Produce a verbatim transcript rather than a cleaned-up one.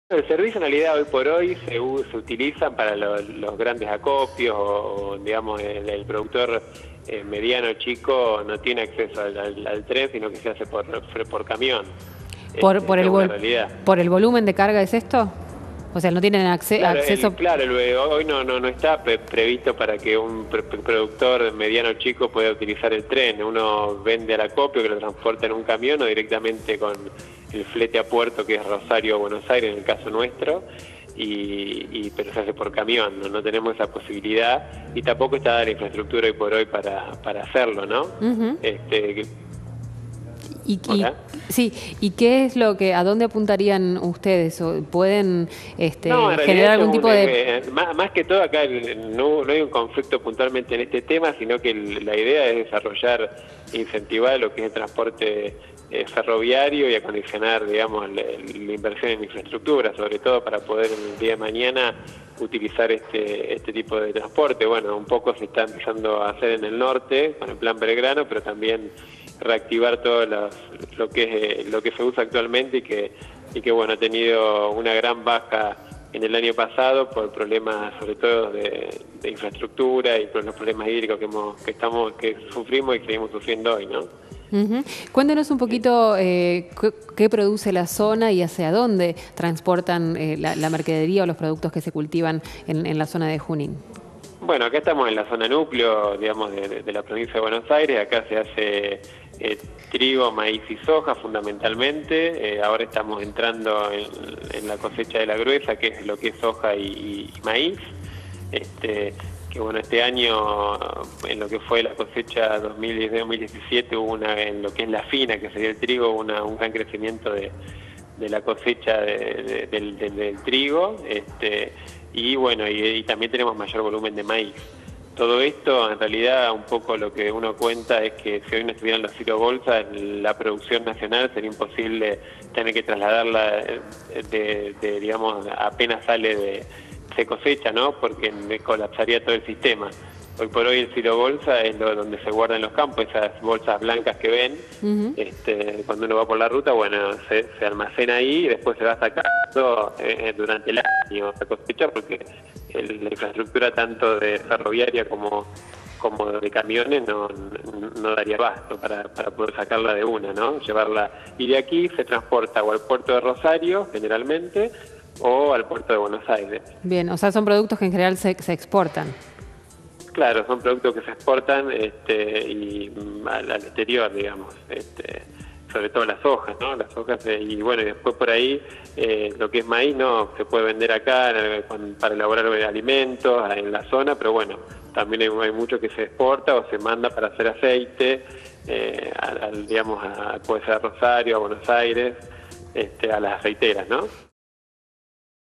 El servicio en realidad hoy por hoy se, se utilizan para lo, los grandes acopios o, o digamos el, el productor eh, mediano chico no tiene acceso al, al, al tren, sino que se hace por, por camión. ¿Por, Este, por, el vol realidad. ¿Por el volumen de carga es esto? O sea, no tienen acce claro, acceso... El, claro, el, hoy no, no, no está pre previsto para que un pre productor mediano chico pueda utilizar el tren. Uno vende al acopio que lo transporta en un camión o directamente con el flete a puerto, que es Rosario o Buenos Aires en el caso nuestro, y, y pero se hace por camión, ¿no? No tenemos esa posibilidad y tampoco está la infraestructura hoy por hoy para, para hacerlo, ¿no? Uh-huh. este, ¿Y, y, sí, ¿y qué es lo que, a dónde apuntarían ustedes? ¿O ¿Pueden este, no, generar algún tipo un, de...? Eh, más, más que todo acá no, no hay un conflicto puntualmente en este tema, sino que el, la idea es desarrollar, incentivar lo que es el transporte eh, ferroviario y acondicionar, digamos, la, la inversión en infraestructura, sobre todo para poder en el día de mañana utilizar este, este tipo de transporte. Bueno, un poco se está empezando a hacer en el norte con el Plan Belgrano, pero también reactivar todo los, lo que es, lo que se usa actualmente y que y que bueno ha tenido una gran baja en el año pasado por problemas sobre todo de, de infraestructura y por los problemas hídricos que hemos que estamos que sufrimos y que seguimos sufriendo hoy, ¿no? Uh-huh. Cuéntenos un poquito eh, qué, qué produce la zona y hacia dónde transportan eh, la, la mercadería o los productos que se cultivan en, en la zona de Junín. Bueno, acá estamos en la zona núcleo, digamos, de, de, de la provincia de Buenos Aires. Acá se hace eh, trigo, maíz y soja fundamentalmente. Eh, ahora estamos entrando en, en la cosecha de la gruesa, que es lo que es soja y, y maíz. Este, que bueno, este año, en lo que fue la cosecha dos mil diez dos mil diecisiete, hubo una, en lo que es la fina, que sería el trigo, una, un gran crecimiento de, de la cosecha de, de, del, del, del trigo. Este, y bueno, y, y también tenemos mayor volumen de maíz. Todo esto, en realidad, un poco lo que uno cuenta es que si hoy no estuvieran los silobolsas, la producción nacional sería imposible tener que trasladarla de, de digamos, apenas sale de, se cosecha, ¿no? Porque colapsaría todo el sistema. Hoy por hoy el silobolsa es lo, donde se guardan los campos, esas bolsas blancas que ven. Uh-huh. este, cuando uno va por la ruta, bueno, se, se almacena ahí y después se va sacando eh, durante el año la cosecha, porque el, la infraestructura tanto de ferroviaria como, como de camiones no, no, no daría abasto para, para poder sacarla de una, ¿no? Llevarla, y de aquí se transporta o al puerto de Rosario, generalmente, o al puerto de Buenos Aires. Bien, o sea, son productos que en general se, se exportan. Claro, son productos que se exportan este, y al, al exterior, digamos, este, sobre todo las hojas, ¿no? Las hojas, eh, y bueno, y después por ahí eh, lo que es maíz no se puede vender acá eh, para elaborar alimentos en la zona, pero bueno, también hay, hay mucho que se exporta o se manda para hacer aceite, eh, al, al, digamos, a, puede ser a Rosario, a Buenos Aires, este, a las aceiteras, ¿no?